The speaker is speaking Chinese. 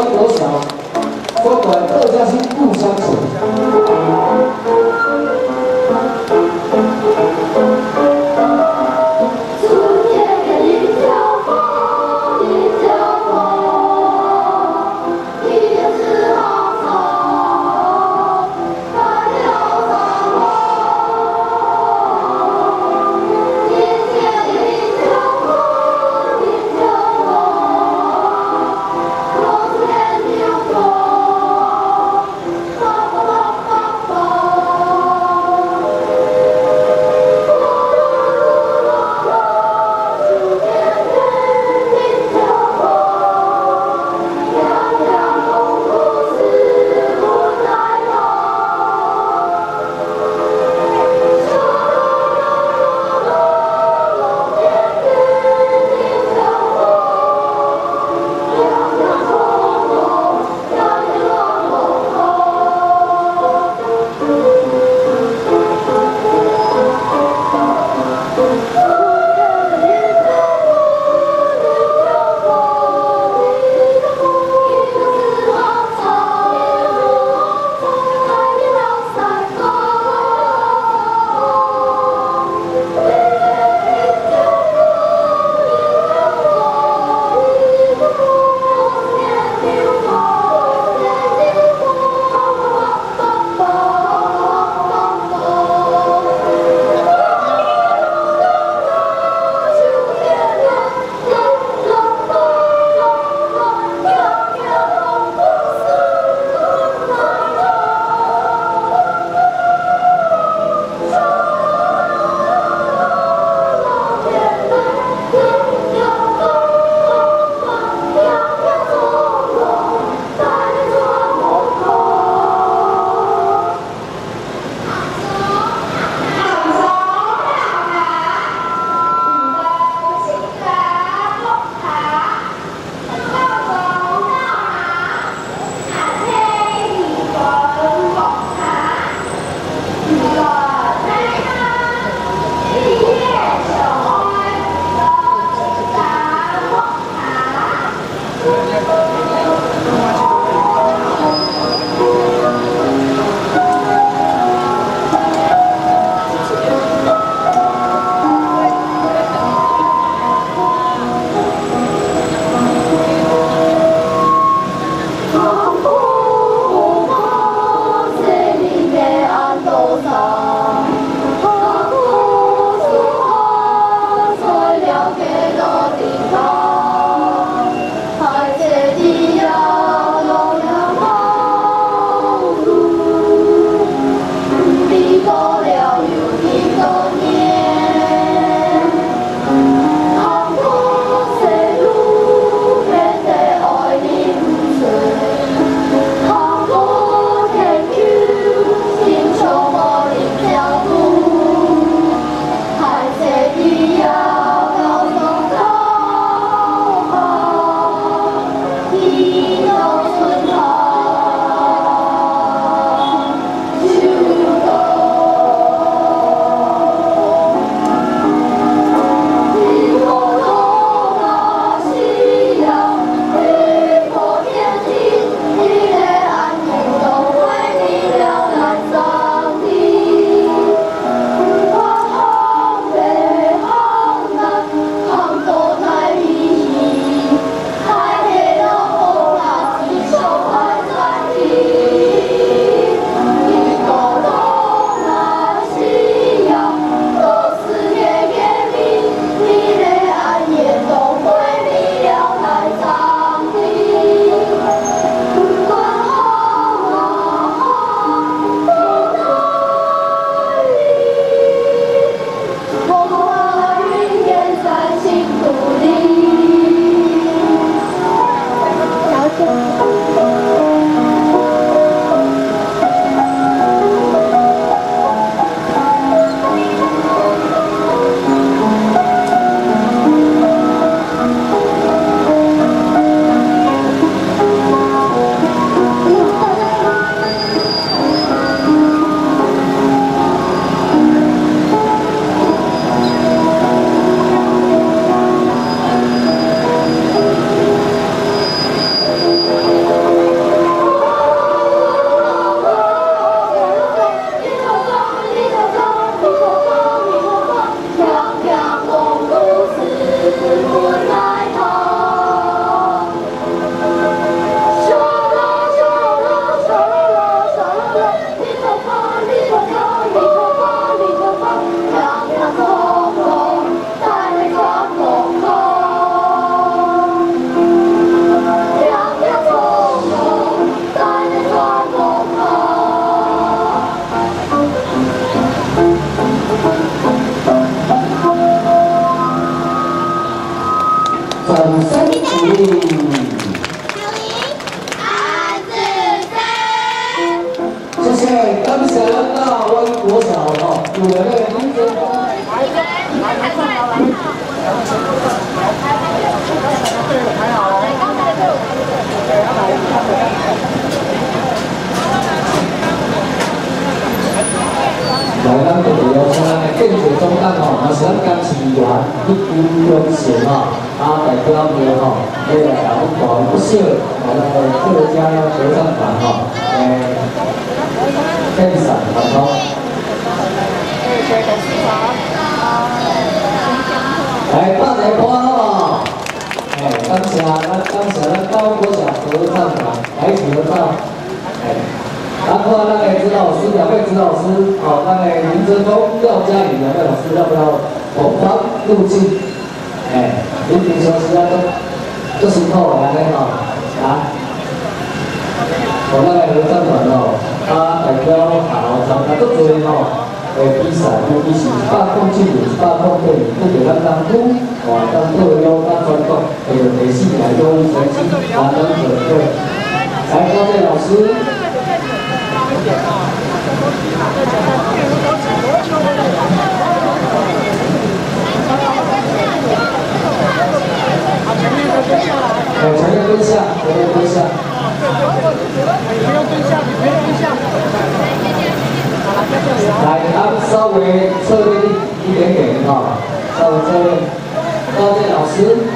关国小，关怀各家亲互相处。 海这里。 谢谢，感谢大湾国小哦，有那个名字。来，咱特别邀请咱的建设总监吼，也是咱钢琴员一股荣幸吼，代表我吼，来甲阮大不少，咱的客家合唱团吼，献上传统。来，大家看吼，感谢咱高国小合唱团来合唱，包括那个指导师，两位指导师，哦，那个林哲峰、廖嘉宇两位老师要不要同框入镜？林平常时啊都辛苦的安尼吼，我那个合唱团哦，他代表参加足多吼比赛，尤其是107年、108年，对着咱东区，咱特邀、咱传统，第4来优异成绩，咱准备，来多谢老师。前面蹲下，前面蹲下。你不用蹲下，你不用蹲下。来，稍微侧面一点点哈，稍微侧面。高健老师。